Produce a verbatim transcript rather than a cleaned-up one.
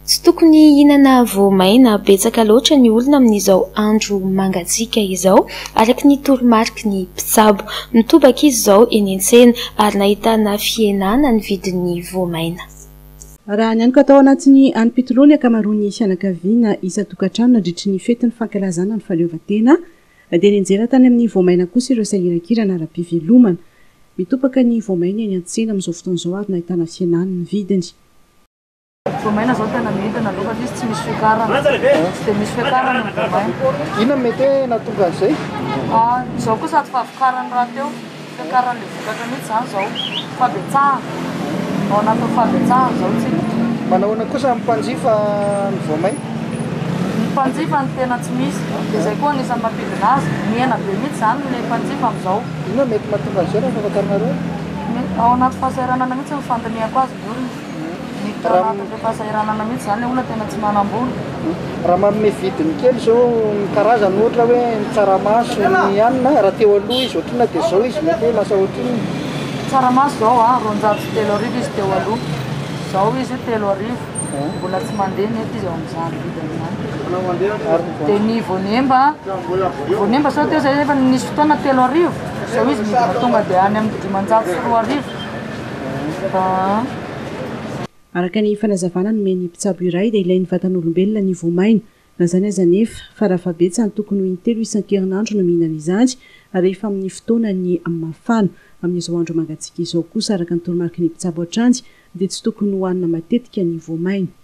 Tsy tokony hihinana voamaina betsaka loatra ny olona amin'izao andro mangatsiaka izao, araka ny toromarika ny mpitsabo. Nitobaka izy izao eny an-tsena ary nahitana fihenana ny vidin'ny voamaina. Raha ny aniko atao anatin'ny anim-pitoloha ankamaroan'ny fianakaviana isan-tokantrano nandritra ny fetin'ny fankalazana ny fahaleovantena dia nianjera tany amin'ny voamaina kosa ireo sahiran-kirana ara-pivelomana. Mitobaka ny voamaina eny an-tsena amin'izao fotoan'izao ary nahitana fihenana ny vidiny. Voamaina zao tena midina aloha izy tsy misy fiakarana. Tsy dia misy fiakarana ny voamaina. Inona mety hoe nahatonga an'izay? Ah, izao koa sady fahavokarany raha teo. Fiakaran'ilay vokatra mihitsy zany izao. Fabetsahana. Ao anatin'ny fabetsahana izao tsika. Manahoana kosa ny mpanjifa ny voamaina? Ny mpanjifa ny tena tsy misy. Dia izay koa anisan'ny mampidina azy. Miena be mihitsy zany ilay mpanjifa amin'izao. Inona mety mahatonga an'izay raha fahafantaranareo? Ao anaty fahasahiranana mihitsy ny fandiniako azy ny olona. Anatin'ilay fahasahiranana mihitsy zany ilay olona tena tsy manam-bola. Raha manome vidiny kely izao ny karazany ohatra hoe ny tsaramaso, ny anana, raha teo aloha izy ohatrina dia izao izy mety hoe lasa ohatriny. Tsaramaso izao a, roanjato sy telo arivo izy teo aloha. Izao izy telo arivo. Mbola tsy mandeha nefa izy ao amin'izany vidiny izany. Dia ny voanemba, voanemba sao teo izay efa nisy fotoana telo arivo. Izao izy midina tonga dia any amin'ny dimanjato sy roa arivo. Araka ny fanazavana nomen'ny mpitsabo iray dia ilain'ny vatan'olombelona ny voamaina. Na izany aza nefa fa raha fabetsany tokony ho intelo isan-kerinandro no mihinana izany ary rehefa amin'ny fotoana ny amin'ny mafana amin'izao andro mangatsiaka izao kosa araka ny toromarika ny mpitsabo hatrany dia tsy tokony hohanina matetika ny voamaina.